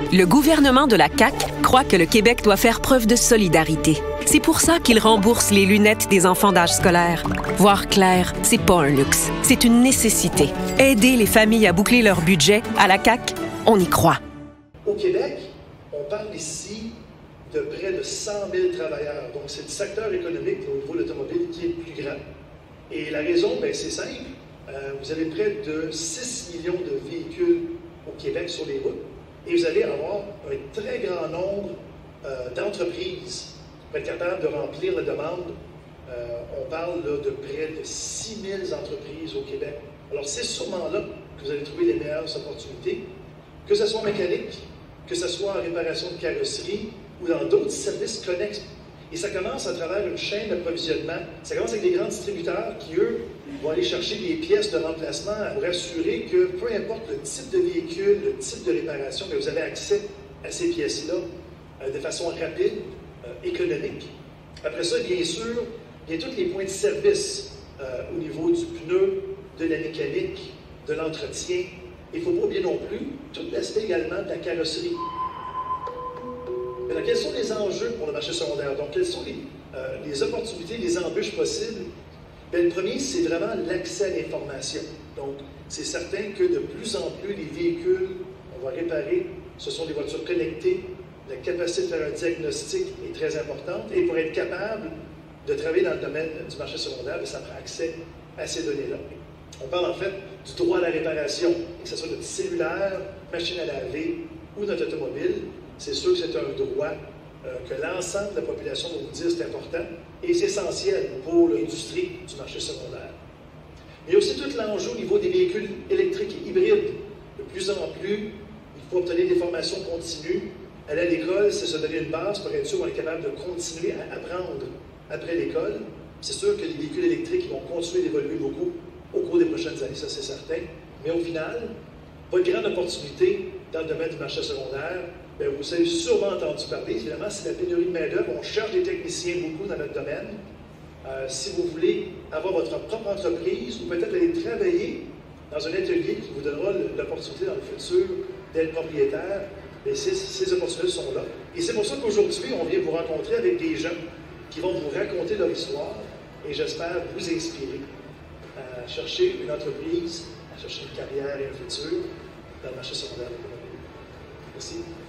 Le gouvernement de la CAQ croit que le Québec doit faire preuve de solidarité. C'est pour ça qu'il rembourse les lunettes des enfants d'âge scolaire. Voir clair, c'est pas un luxe, c'est une nécessité. Aider les familles à boucler leur budget, à la CAQ, on y croit. Au Québec, on parle ici de près de 100 000 travailleurs. Donc, c'est le secteur économique au niveau de l'automobile qui est le plus grand. Et la raison, c'est simple. Vous avez près de 6 millions de véhicules au Québec sur les routes. Et vous allez avoir un très grand nombre d'entreprises pour être capable de remplir la demande. On parle là, de près de 6 000 entreprises au Québec. Alors, c'est sûrement là que vous allez trouver les meilleures opportunités, que ce soit en mécanique, que ce soit en réparation de carrosserie ou dans d'autres services connexes. Et ça commence à travers une chaîne d'approvisionnement. Ça commence avec des grands distributeurs qui, eux, vont aller chercher des pièces de remplacement pour assurer que, peu importe le type de véhicule, le type de réparation, vous avez accès à ces pièces-là de façon rapide, économique. Après ça, bien sûr, il y a tous les points de service au niveau du pneu, de la mécanique, de l'entretien. Il ne faut pas oublier non plus tout l'aspect également de la carrosserie. Alors, quels sont les enjeux pour le marché secondaire? Donc, quelles sont les opportunités, les embûches possibles? Bien, le premier, c'est vraiment l'accès à l'information. Donc, c'est certain que de plus en plus, les véhicules qu'on va réparer, ce sont des voitures connectées. La capacité de faire un diagnostic est très importante. Et pour être capable de travailler dans le domaine du marché secondaire, ça prend accès à ces données-là. On parle en fait du droit à la réparation, que ce soit notre cellulaire, machine à laver ou notre automobile. C'est sûr que c'est un droit que l'ensemble de la population va vous dire c'est important et c'est essentiel pour l'industrie du marché secondaire. Mais il y a aussi tout l'enjeu au niveau des véhicules électriques et hybrides. De plus en plus, il faut obtenir des formations continues. Aller à l'école, c'est se donner une base pour être sûr qu'on est capable de continuer à apprendre après l'école. C'est sûr que les véhicules électriques vont continuer d'évoluer beaucoup au cours des prochaines années, ça c'est certain. Mais au final, votre grande opportunité dans le domaine du marché secondaire, bien, vous avez sûrement entendu parler, évidemment, c'est la pénurie de main-d'œuvre. On cherche des techniciens beaucoup dans notre domaine. Si vous voulez avoir votre propre entreprise ou peut-être aller travailler dans un atelier qui vous donnera l'opportunité dans le futur d'être propriétaire, bien, ces opportunités sont là. Et c'est pour ça qu'aujourd'hui, on vient vous rencontrer avec des gens qui vont vous raconter leur histoire et j'espère vous inspirer à chercher une entreprise, à chercher une carrière et un futur dans le marché secondaire de l'automobile. Merci.